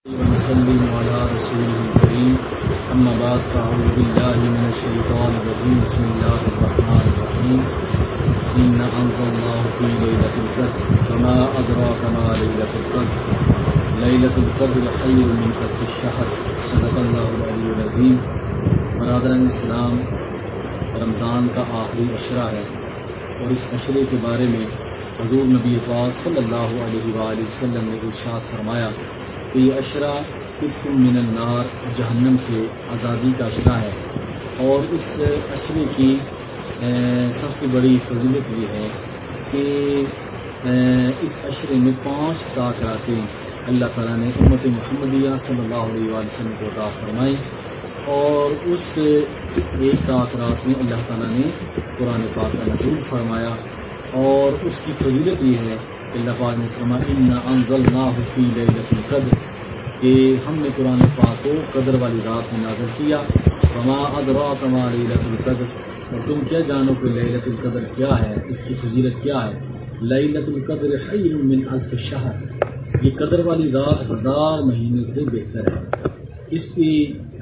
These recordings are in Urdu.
ونسلم على رسوله الكريم أما بعد فأعوذ بالله من الشيطان الرجيم بسم الله الرحمن الرحيم إنا أنزلناه في ليلة القدر وما أدراك ما ليلة القدر ليلة القدر خير من ألف الشهر صدق الله العلي العظيم. برادران اسلام، رمضان کا آخری عشرہ ہے اور اس عشرے کے بارے میں حضور نبی پاک صلی اللہ علیہ وآلہ وسلم نے ارشاد فرمایا کہ یہ عشرہ عتق من النار، جہنم سے آزادی کا عشرہ ہے. اور اس عشرے کی سب سے بڑی فضیلت یہ ہے کہ اس عشرے میں 5 تاکراتیں اللہ تعالیٰ نے امت محمدیہ صلی اللہ علیہ وآلہ وسلم کو عطا فرمائی، اور اس ایک تاکرات میں اللہ تعالیٰ نے قرآن پاک کا نزول فرمایا. اور اس کی فضیلت یہ ہے کہ اللہ پاک نے فرمایا انا انزلناہ فی لیلۃ القدر، کہ ہم نے قرآن پاک کو قدر والی رات میں نازل کیا. وما ادراک ما لیلۃ القدر، اور تم کیا جانو کہ لیلۃ القدر کیا ہے، اس کی فضیلت کیا ہے. لیلۃ القدر خیر من الف شہر، یہ قدر والی رات 1000 مہینے سے بہتر ہے. اس کے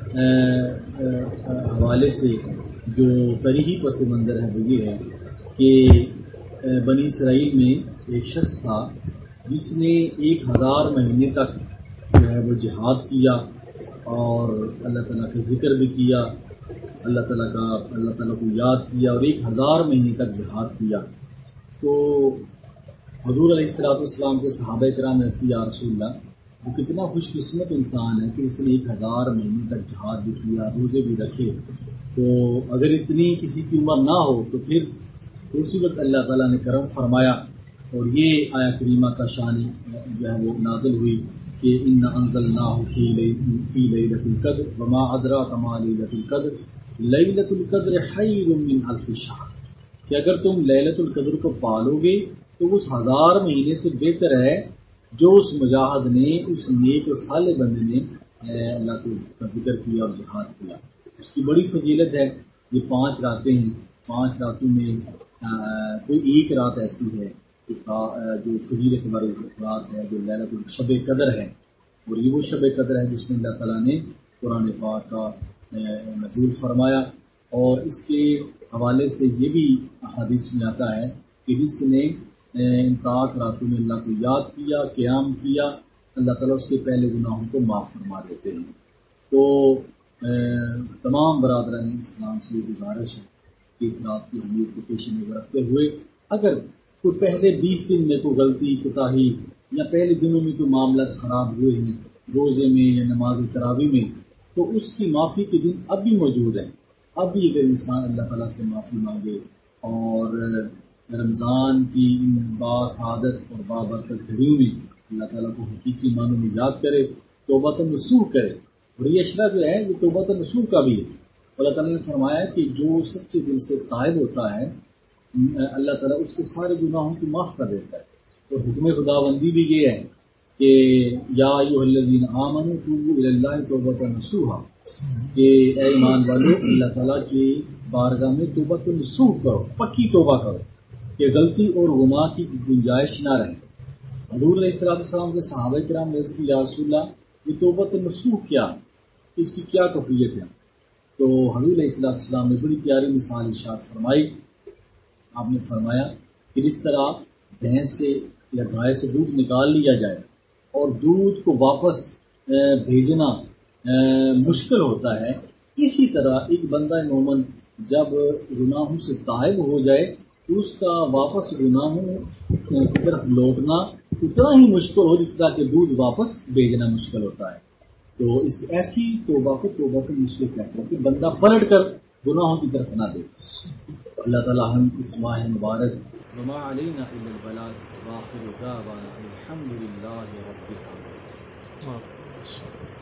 حوالے سے جو تاریخی پس منظر ہے وہ یہ ہے کہ بنی اسرائیل میں ایک شخص تھا جس نے 1000 مہینے تک جو ہے وہ جہاد کیا اور اللہ تعالیٰ کا ذکر بھی کیا، اللہ تعالیٰ کو یاد کیا اور 1000 مہینے تک جہاد کیا. تو حضور علیہ السلام کے صحابہ کرام نے کہا یا رسول اللہ، وہ کتنا خوش قسمت انسان ہے کہ اس نے 1000 مہینے تک جہاد بھی کیا، روزے بھی رکھے. تو اگر اتنی کسی کی عمر نہ ہو تو پھر اسی وقت اللہ تعالیٰ نے کرم فرمایا اور یہ آیا کریمہ کا شان جو ہے وہ نازل ہوئی کہ انا انزلناہ فی لیلۃ القدر وما ادراک ما لیلۃ القدر لیلۃ القدر خیر من الف شہر، کہ اگر تم لیلۃ القدر کو پالو گے تو اس 1000 مہینے سے بہتر ہے جو اس مجاہد نے، اس نیک اور صالح بندے نے اللہ کا ذکر کیا اور جہاد کیا. اس کی بڑی فضیلت ہے. یہ 5 راتیں ہیں، 5 راتوں میں کوئی ایک رات ایسی ہے جو فضیلت والی رات ہے، جو لیلۃ شب قدر ہے. اور یہ وہ شب قدر ہے جس میں اللہ تعالیٰ نے قرآن پاک کا نزول فرمایا. اور اس کے حوالے سے یہ بھی حدیث میں آتا ہے کہ جس نے ان 5 راتوں میں اللہ کو یاد کیا، قیام کیا، اللہ تعالیٰ اس کے پہلے گناہوں کو معاف فرما دیتے ہیں. تو تمام برادران اسلام سے یہ گزارش ہے کہ اس رات کی اہمیت کو پیش نظر رکھتے ہوئے اگر کوئی پہلے 20 دن میں کوئی غلطی کوتاہی یا پہلے دنوں میں کوئی معاملات خراب ہوئے ہیں روزے میں یا نماز تراویح میں، تو اس کی معافی کے دن اب بھی موجود ہیں. اب بھی اگر انسان اللہ تعالیٰ سے معافی مانگے اور رمضان کی ان باسعادت اور بابرکت گھڑیوں میں اللہ تعالیٰ کو حقیقی معنوں میں یاد کرے، توبہ نصوح کرے. اور یہ عشرہ جو ہے یہ توبہ نصوح کا بھی ہے. اللہ تعالیٰ نے فرمایا کہ جو سچے دل سے تائب ہوتا ہے اللہ تعالیٰ اس کے سارے گناہوں کو معاف کر دیتا ہے. تو حکم خداوندی بھی یہ ہے کہ یا ایھا الذین آمنوا توبوا الی اللہ توبۃ نصوحا، کہ اے ایمان والو اللہ تعالیٰ کی بارگاہ میں توبہ نصوح کرو، پکی توبہ کرو کہ غلطی اور گناہ کی گنجائش نہ رہے. حضور علیہ السلام کے صحابہ کرام نے عرض کی یا رسول اللہ یہ توبہ نصوح کیا، اس کی کیا کیفیت ہے؟ تو حضور علیہ السلام نے بڑی پیاری مثال ارشاد فرمائی. آپ نے فرمایا کہ جس طرح بھینس سے یا گائے سے دودھ نکال لیا جائے اور دودھ کو واپس بھیجنا مشکل ہوتا ہے، اسی طرح ایک بندہ مومن جب گناہوں سے تائب ہو جائے تو اس کا واپس گناہوں کی طرف لوٹنا اتنا ہی مشکل ہو جس طرح کہ دودھ واپس بھیجنا مشکل ہوتا ہے. تو اس ایسی توبہ کو نصوح کہتے ہیں کہ بندہ پلٹ کر گناہوں کی طرف نہ دے. اللہ تعالیٰ ہم اس ماہ مبارک وما علینا الا البلاغ وآخر دعوانا الحمد للہ رب العالمین.